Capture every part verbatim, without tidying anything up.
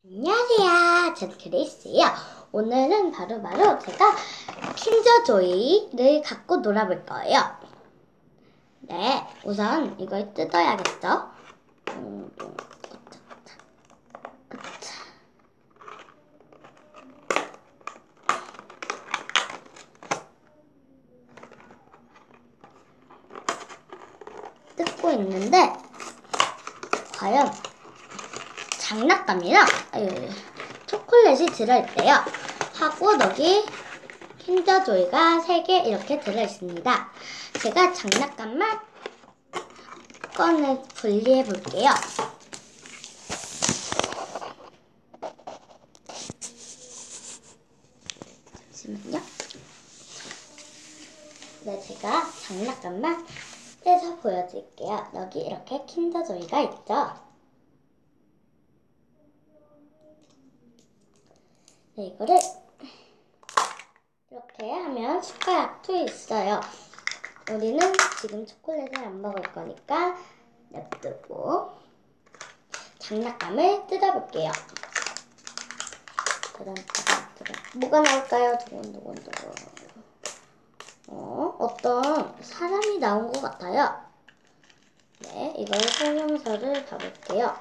안녕하세요. 전 그레이스예요. 오늘은 바로바로 제가 킨저조이를 갖고 놀아볼 거예요. 네, 우선 이걸 뜯어야겠죠? 음, 음, 으차. 뜯고 있는데 과연 장난감이랑 아유, 초콜릿이 들어있대요. 하고 여기 킨저조이가 세 개 이렇게 들어있습니다. 제가 장난감만 꺼내 분리해 볼게요. 잠시만요. 네, 제가 장난감만 떼서 보여드릴게요. 여기 이렇게 킨더조이가 있죠. 네, 이거를 이렇게 하면 숟가락도 있어요. 우리는 지금 초콜릿을 안 먹을 거니까 냅두고 장난감을 뜯어볼게요. 따단, 따단, 따단. 뭐가 나올까요? 두근두근두근. 어, 어떤 사람이 나온 것 같아요. 네, 이걸 설명서를 봐볼게요.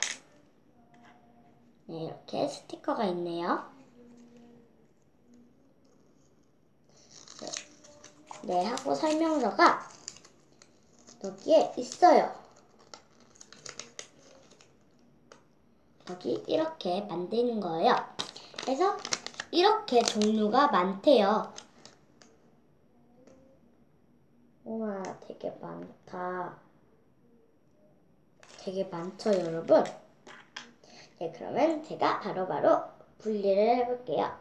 네, 이렇게 스티커가 있네요. 네, 네, 하고 설명서가 여기에 있어요. 여기 이렇게 만드는 거예요. 그래서 이렇게 종류가 많대요. 우와, 되게 많다. 되게 많죠, 여러분? 네, 그러면 제가 바로바로 분리를 해볼게요.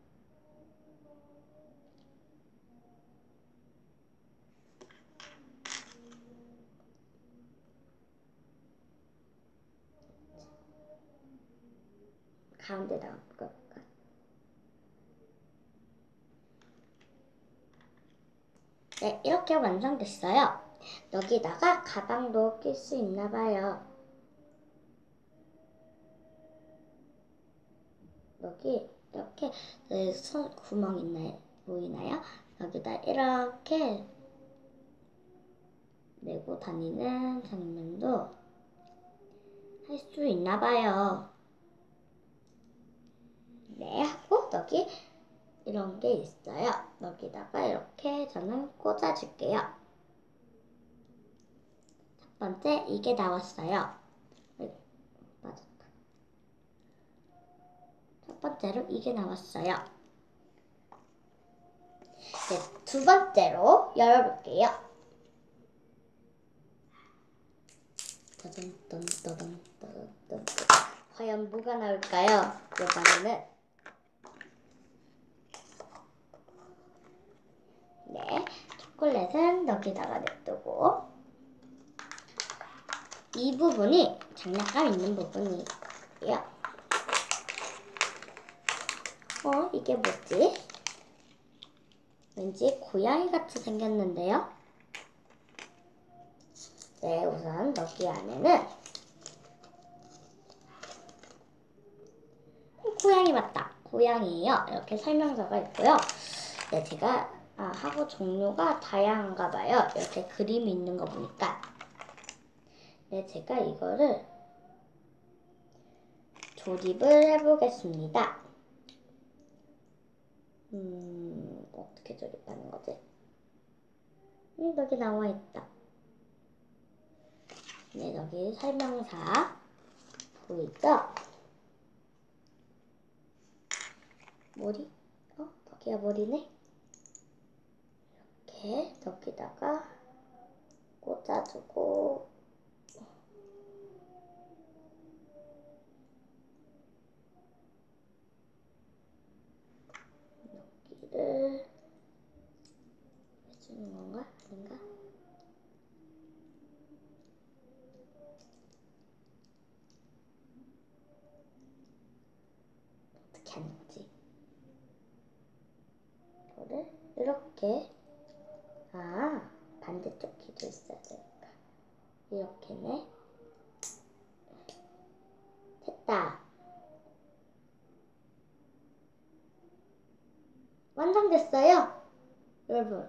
가운데다가 묶어볼까? 네, 이렇게 완성됐어요. 여기다가 가방도 낄 수 있나 봐요. 여기 이렇게 네, 손 구멍 있나요? 보이나요? 여기다 이렇게 내고 다니는 장면도 할 수 있나 봐요. 네, 하고 여기 이런 게 있어요. 여기다가 이렇게 저는 꽂아줄게요. 첫 번째 이게 나왔어요. 아이고, 맞았다. 첫 번째로 이게 나왔어요. 네, 두 번째로 열어볼게요. 따단, 따단, 따단, 따단, 따단. 과연 뭐가 나올까요? 이번에는 네, 초콜릿은 여기다가 냅두고 이 부분이 장난감 있는 부분이에요. 어, 이게 뭐지? 왠지 고양이 같이 생겼는데요? 네, 우선 여기 안에는 고양이 맞다. 고양이에요. 이렇게 설명서가 있고요. 네, 제가 아, 하고 종류가 다양한가 봐요. 이렇게 그림이 있는 거 보니까. 네, 제가 이거를 조립을 해보겠습니다. 음, 어떻게 조립하는 거지? 음, 여기 나와 있다. 네, 여기 설명사 보이죠? 머리? 어, 여기가 머리네? 이렇게 여기다가 꽂아주고 여기를 해주는 건가? 아닌가? 어떻게 하는 거지? 이거를 이렇게 아, 반대쪽 귀도 있어야 되니까 이렇게네. 됐다. 완성됐어요. 여러분,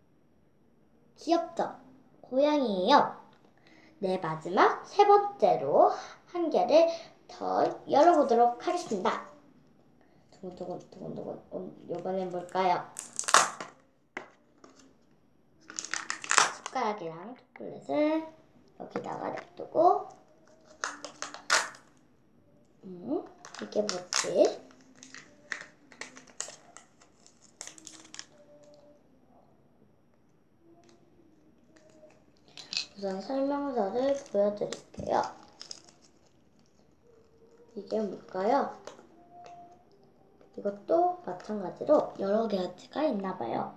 귀엽죠? 고양이에요. 네, 마지막 세 번째로 한 개를 더 열어보도록 하겠습니다. 두근두근 두근두근. 음, 이번엔 뭘까요? 숟가락이랑 초콜릿을 여기다가 냅두고, 음, 이게 뭐지? 우선 설명서를 보여드릴게요. 이게 뭘까요? 이것도 마찬가지로 여러 가지가 있나봐요.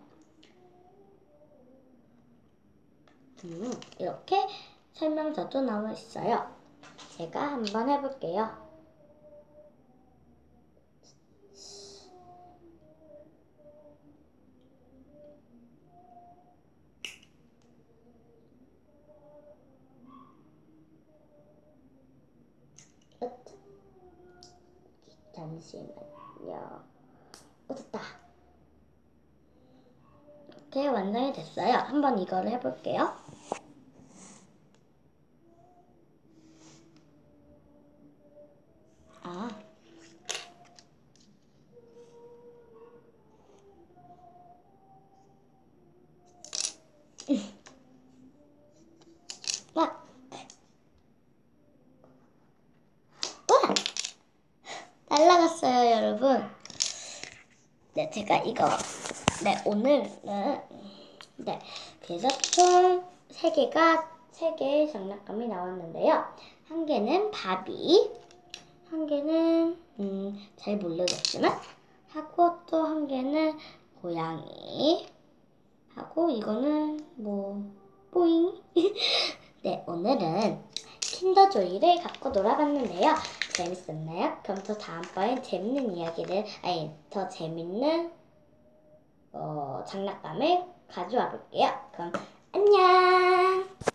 음, 이렇게 설명서도 나와 있어요. 제가 한번 해볼게요. 잠시만요. 어, 됐다. 이렇게 완성이 됐어요. 한번 이거를 해볼게요. 아. 와. 와. 날라갔어요, 여러분. 네, 제가 이거. 네, 오늘은. 네, 그래서 총 세 개가, 세 개의 장난감이 나왔는데요. 한 개는 바비, 한 개는, 음, 잘 모르겠지만, 하고 또 한 개는 고양이, 하고 이거는 뭐, 뿌잉. 네, 오늘은 킨더조이를 갖고 놀아봤는데요. 재밌었나요? 그럼 또 다음번엔 재밌는 이야기를, 아니, 더 재밌는 어, 장난감을 가져와 볼게요. 그럼 안녕!